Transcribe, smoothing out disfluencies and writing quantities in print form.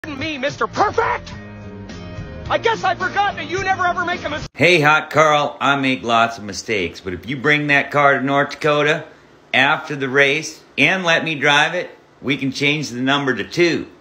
Me, Mr. Perfect! I guess I forgot that you never ever make a mistake. Hey, Hot Carl, I make lots of mistakes, but if you bring that car to North Dakota after the race and let me drive it, we can change the number to 2.